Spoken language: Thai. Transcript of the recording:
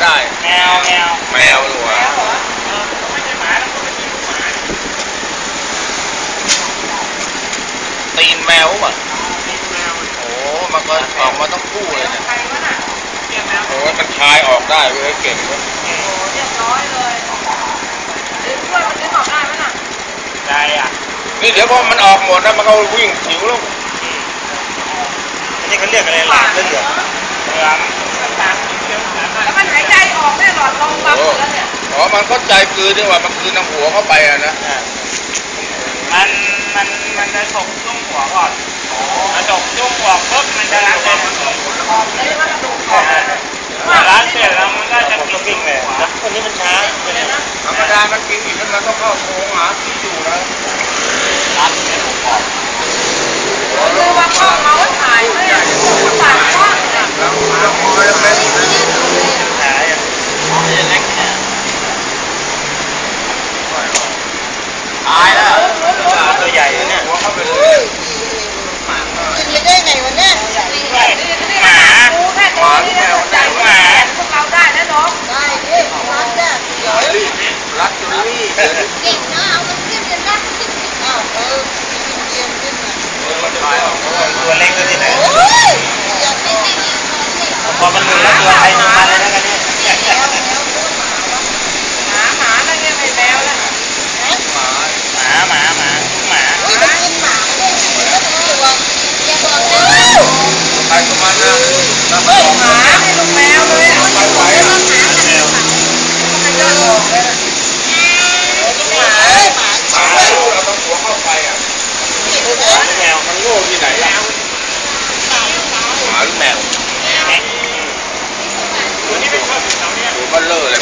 ได้แมวหรือวะไม่ใช่หมาแล้วก็ไม่ใช่หมาตีนแมวป่ะโอ้มันก็ออกมาต้องคู่เลยเนี่ยโอ้มันคลายออกได้เว้ยเก่งเว้ยเรียบร้อยเลยดึงด้วยมันดึงออกได้ไหมน่ะได้อ่ะนี่เดี๋ยวพอมันออกหมดแล้วมันก็วิ่งผิวแล้วอันนี้เขาเรียกอะไรหลานเหลืองแล้วมันหายใจออกได้หลอดลมบังแล้วเนี่ยอ๋อมันเข้าใจคืนนี่ว่ามันคืนน้ำหัวเข้าไปอ่ะนะมันจะฉกจุ้งหัวก่อนมาฉกจุ้งหัวปุ๊บมันจะล้างเลยล้างเสร็จแล้วมันก็จะกินเลยวันนี้มันช้าธรรมดามันกินอีกมันต้องเข้าโค้งหาที่อยู่นะร้านเนี่ยผมบอกคือว่าพ่อเขาถ่ายไม่ได้ปากกว้างเลยแล้วมาคอยเป็นหาอย่างเล็กเนี่ยตายแล้วตัวใหญ่เนี่ยหัวเข้าไปเลยกินได้ไงวะเนี่ยหมาแค่ตัวนี้เนี่ยใจหมาพวกเราได้นะน้องได้ดิรัดได้เดี๋ยวรัดจนรีบเก่งนะเอามันขึ้นเลยนะอ้าวเยี่ยมขึ้นมามันคลายออกตัวเล็กตัวที่ไหนพอมันหลุดแล้วตัวใครตัวมันเลยนะกันนี่หมาแล้วเนี่ยไม่แมวแล้วหมานี่มันกินหมาเนี่ยตัวอย่าบอกนะใครตัวมันนะเฮ้ยหมาไม่ลูกแมวเลยอ่ะไปไหวอ่ะมันจะออกเลยหมาเราต้องหัวเข้าไปอ่ะแมวมันโง่ที่ไหนอ่ะหมาหรือแมวตัวนี้ไม่ชอบอยู่แถวนี้ดูมันเลอะเลย